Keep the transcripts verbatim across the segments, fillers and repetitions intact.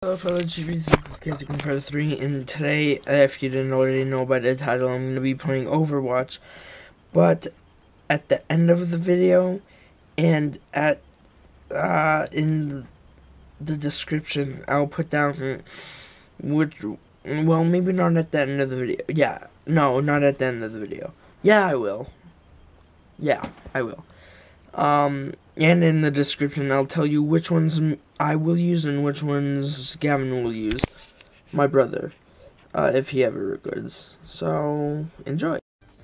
Hello fellow G Bs, Gavin part three, and today, uh, if you didn't already know by the title, I'm going to be playing Overwatch. But at the end of the video, and at uh, in the description, I'll put down which, well, maybe not at the end of the video. Yeah, no, not at the end of the video. Yeah, I will. Yeah, I will. Um, and in the description, I'll tell you which ones I will use and which ones Gavin will use. My brother, uh, if he ever records. So, enjoy.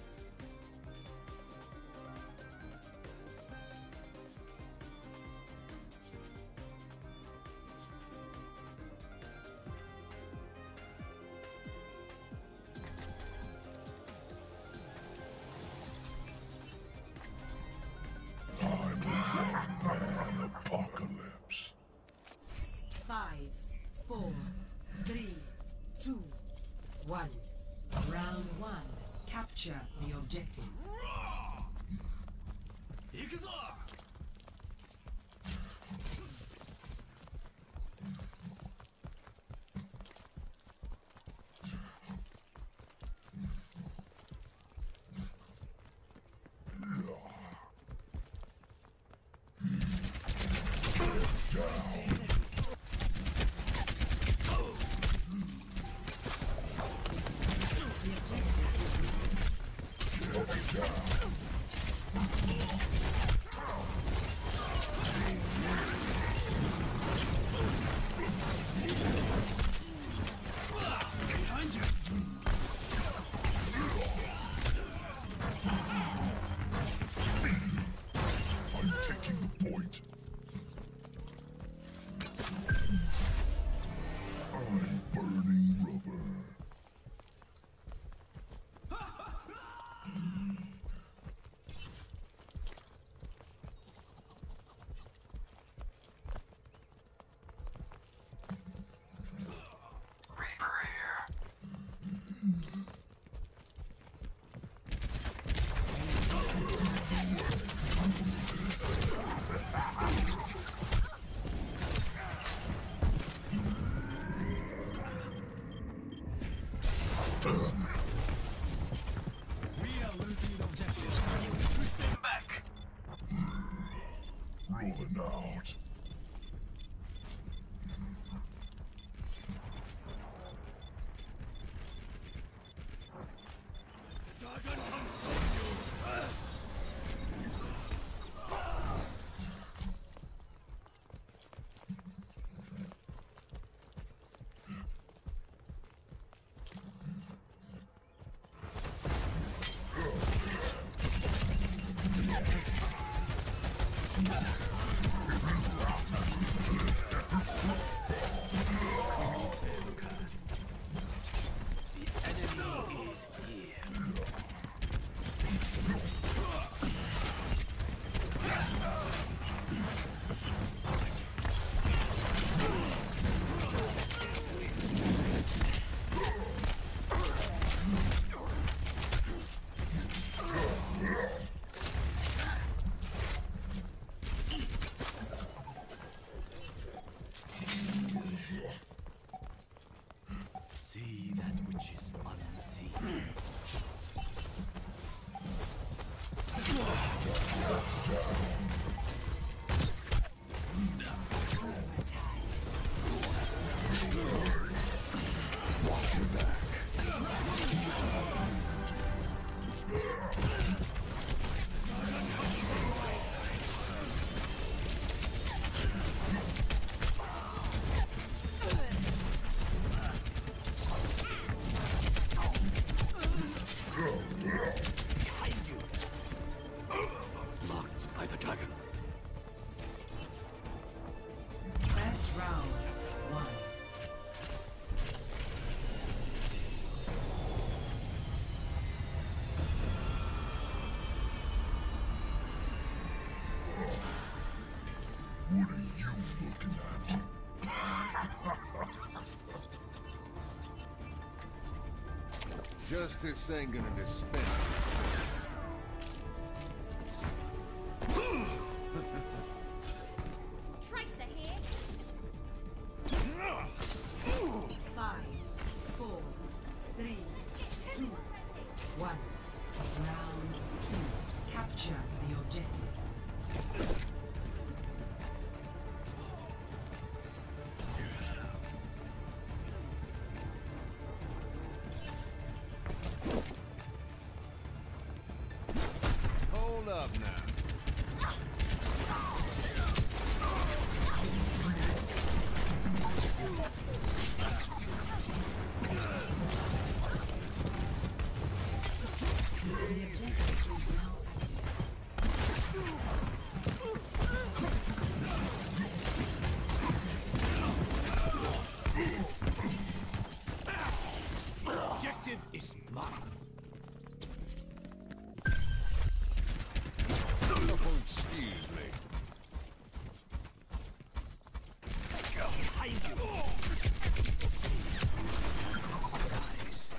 Apocalypse. Five, four, three, two, one. Round one. Capture the objective. Rolling out. What are you looking at? Justice ain't gonna dispense itself. Tracer here. up now. The objective is now Objective is mine. Oh, excuse me. Go behind you. Nice.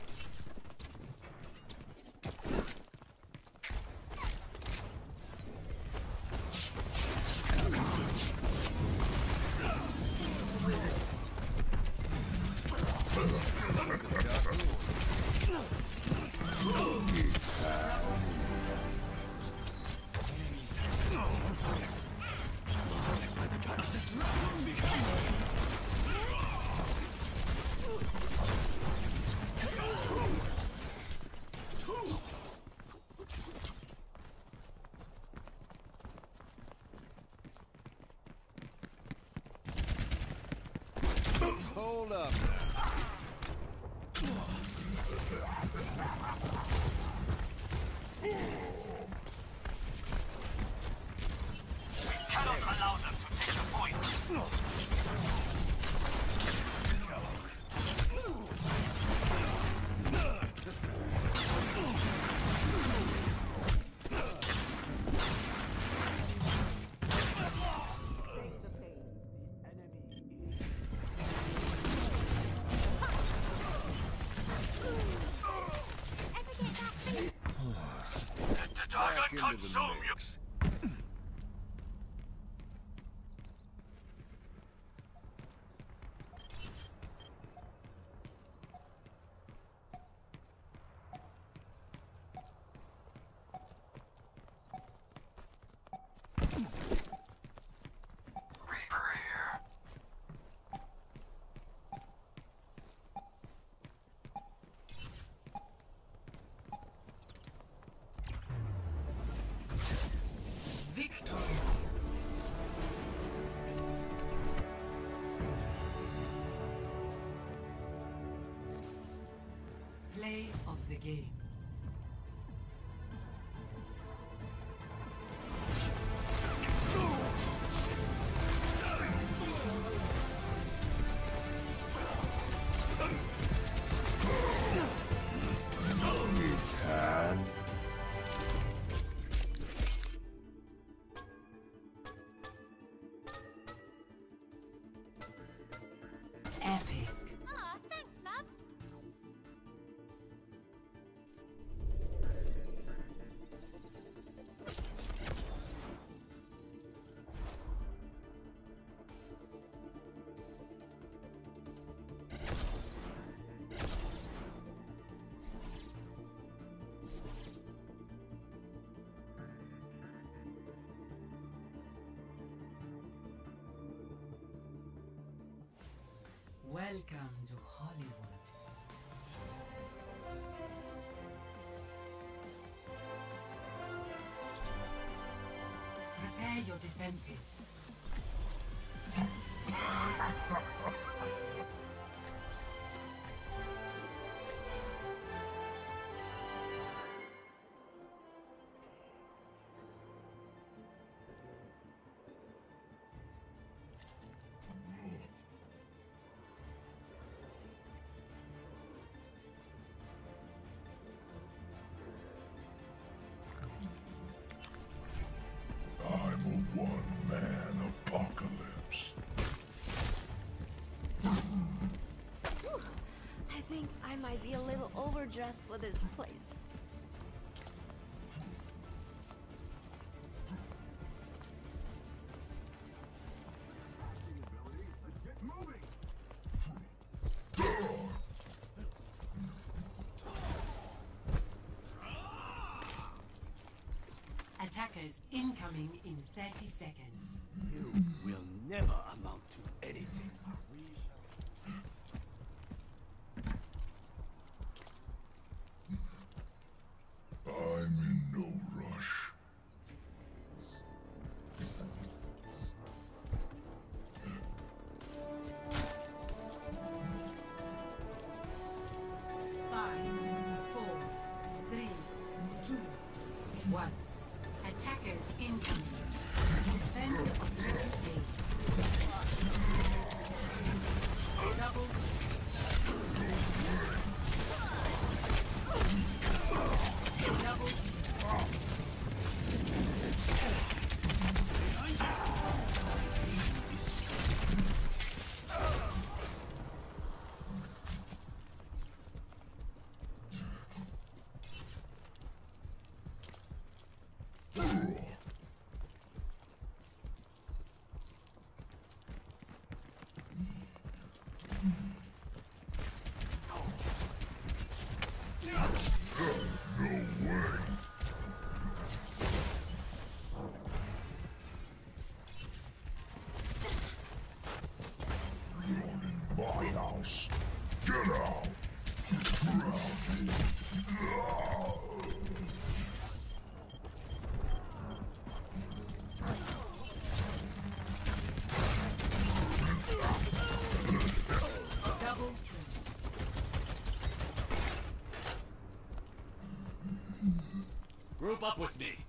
Hold up now. Cannot allow them to take the point. Let the Back dragon into the consume you. mix. Reaper here. victory. Play of the game. It's hand. Epic. Aw, thanks, loves. Welcome to Hollywood. Prepare your defenses. I'm a one-man apocalypse. I think I might be a little overdressed for this place. Attackers incoming in thirty seconds. You will never amount to anything. I'm in no rush. my house. Get out! Double kill. Group up with me.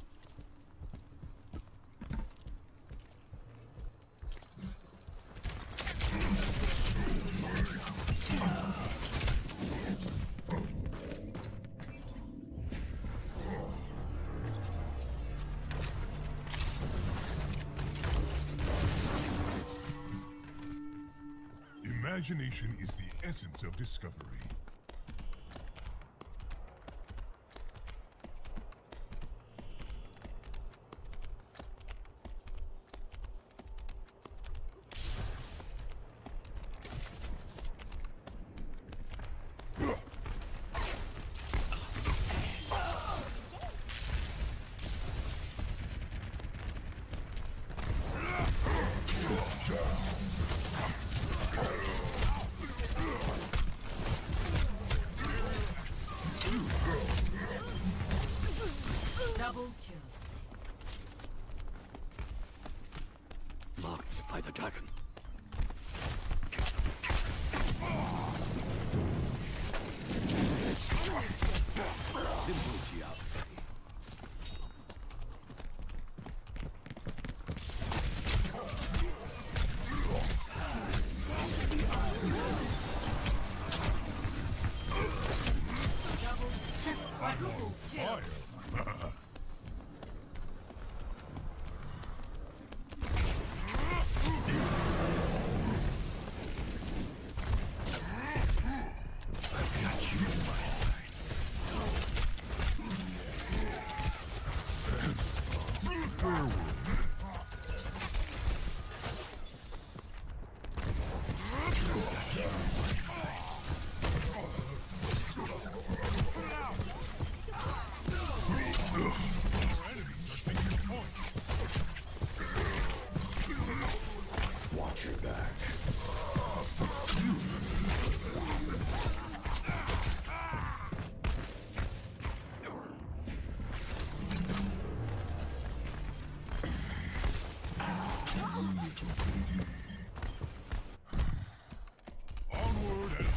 Imagination is the essence of discovery. Double kill. Marked by the dragon. Simple geometry. Quadruple kill. Watch your back. Onward and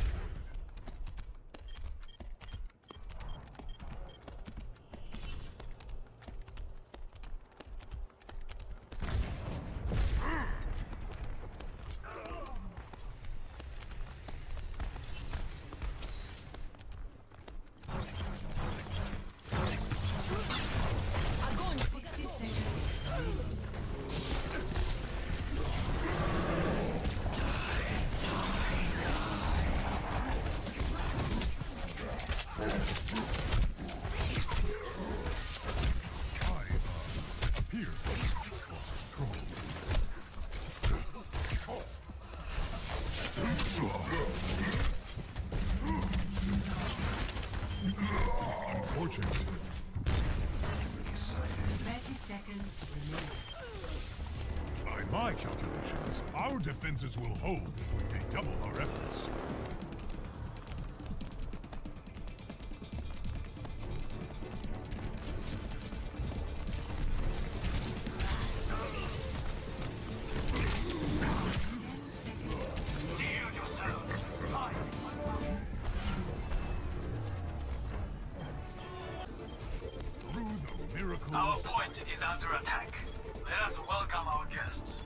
sixty seconds. appear. Lost control. Unfortunate. thirty seconds remaining. By my calculations, our defenses will hold if we redouble our efforts. Shield yourselves. Five. Through the miracle Our of point is under attack. Let us welcome our guests.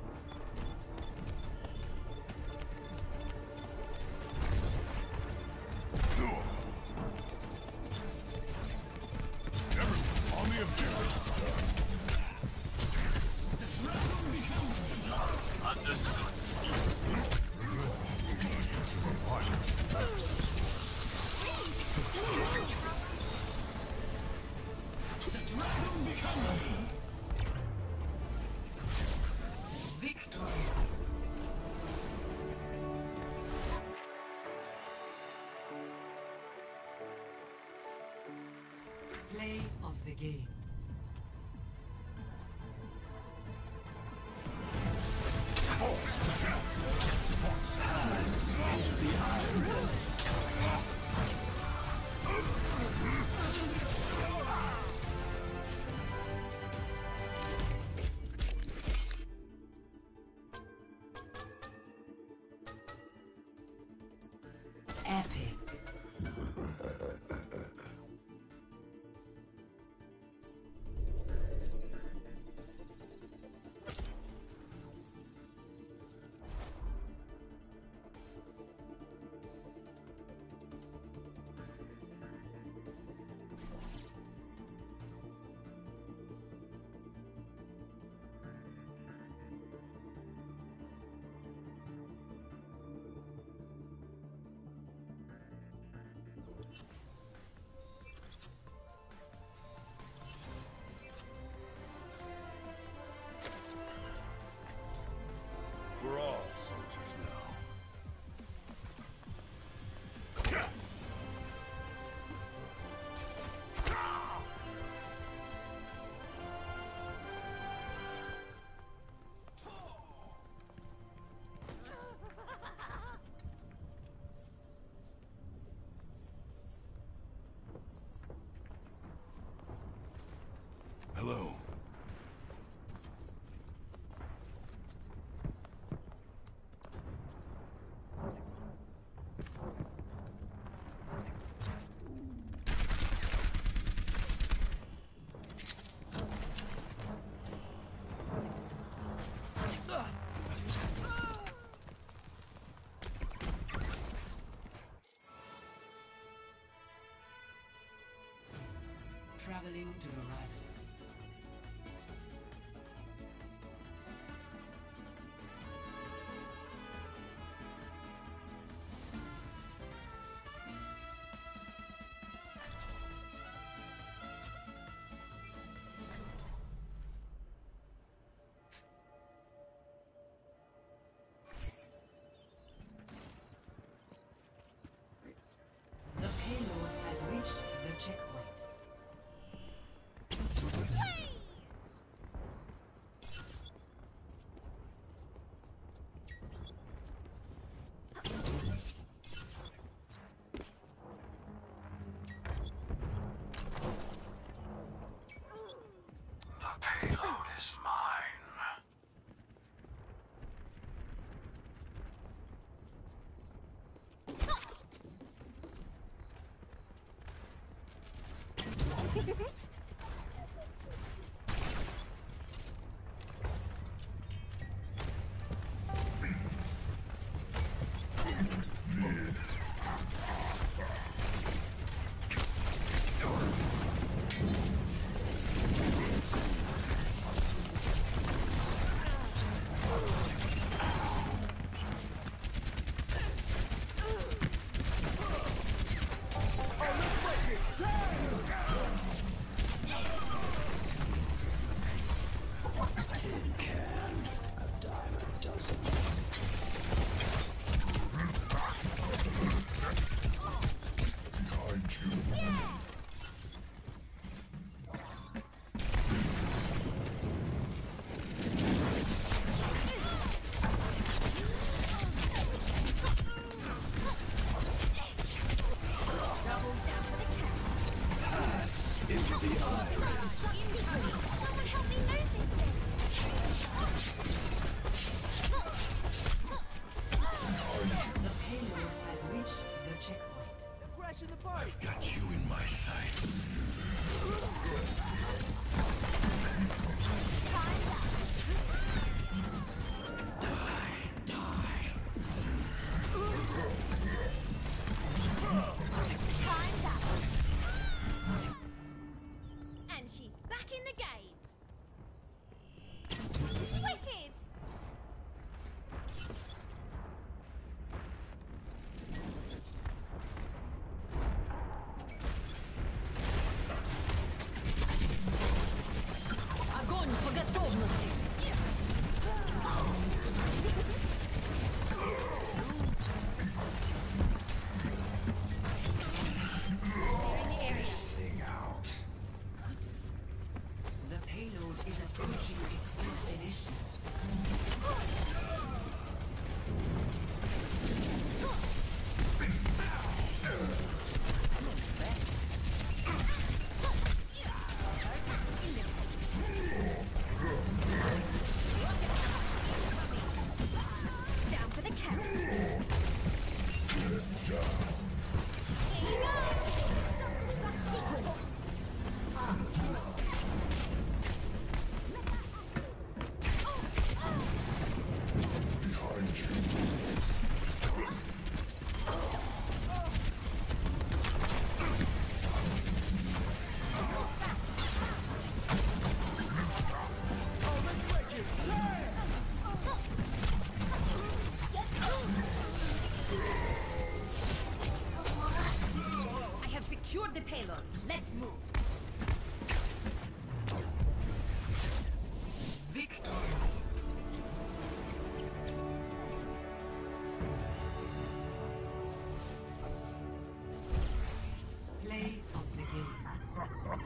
everyone on the objective. Understood. Victory. Play of the game. Response. Epic. We're all soldiers now. Hello. Traveling to the right. The payload has reached the checkpoint. The payload is mine. I've got you in my sights. Die, die. Time's up. And she's payload. Let's move. Victory. Play of the game.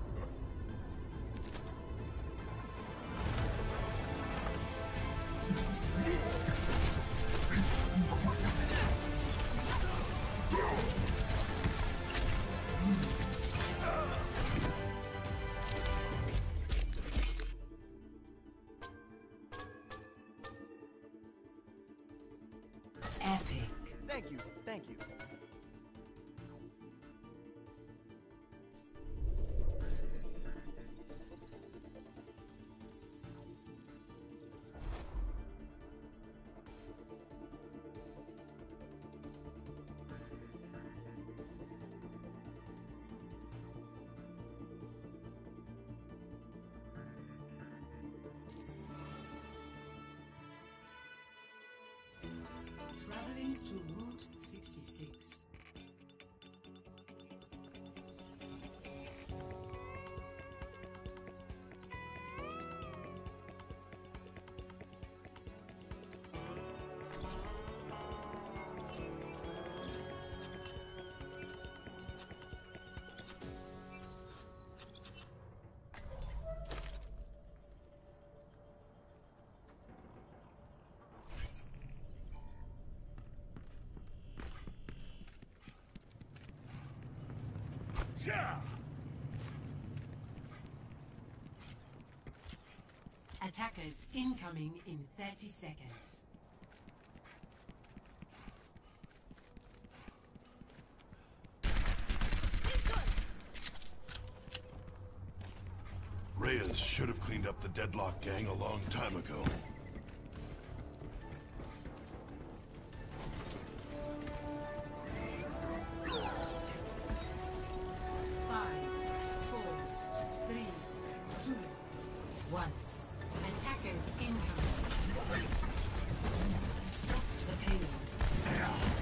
Epic. Thank you, thank you. Traveling to Route sixty-six. Yeah! Attackers incoming in thirty seconds. Reyes should have cleaned up the Deadlock gang a long time ago. Five, four, three, two, one. Attackers incoming. Stop the payload.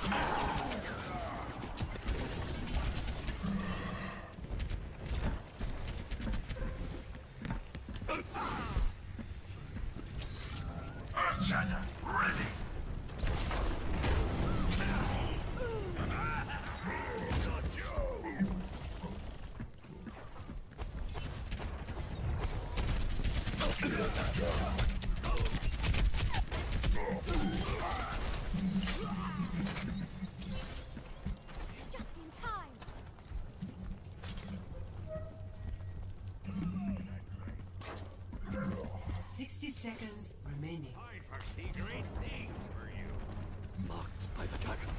Earthshatter, ready. Just in time. Sixty seconds remaining. I foresee great things for you. Marked by the dragon.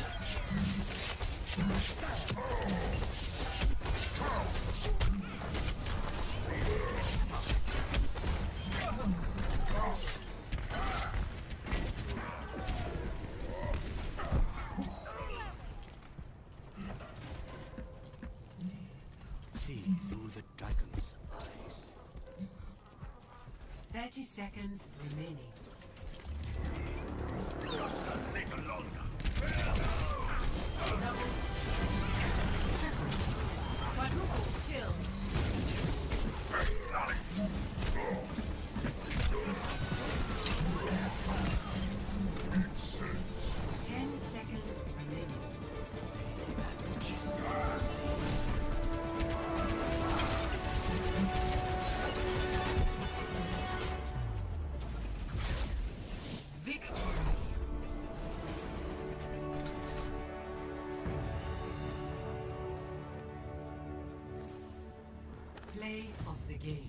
See through the dragon's eyes. Thirty seconds remaining. Just a little longer. Quadruple kill. Ten seconds remaining. See that which is not seen. Victory. Play of the game.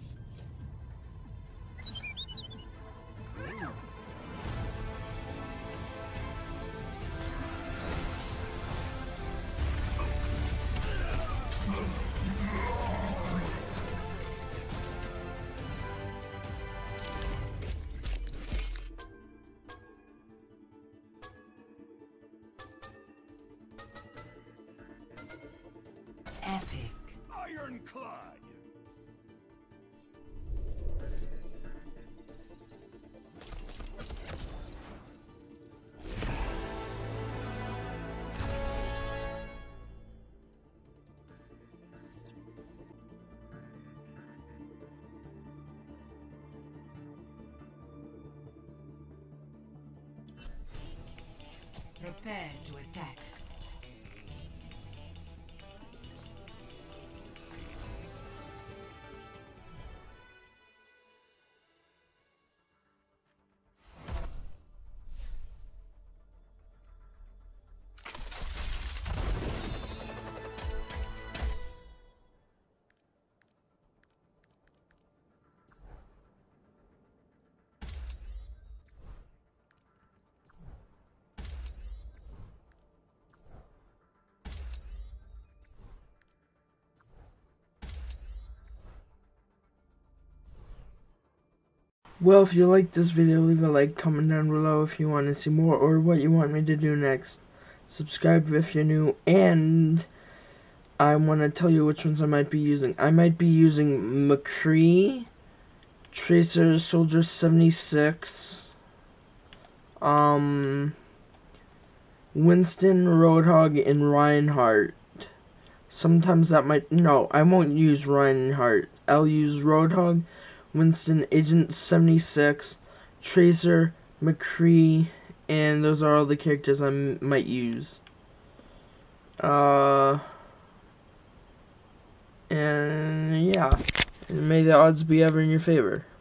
Epic. Ironclad. Prepare to attack. Well, if you liked this video, leave a like, comment down below if you want to see more or what you want me to do next. Subscribe if you're new, and I want to tell you which ones I might be using. I might be using McCree, Tracer, Soldier seventy-six, um, Winston, Roadhog, and Reinhardt. Sometimes that might... No, I won't use Reinhardt. I'll use Roadhog, Winston, Agent seventy-six, Tracer, McCree, and those are all the characters I m might use. Uh, and yeah, and may the odds be ever in your favor.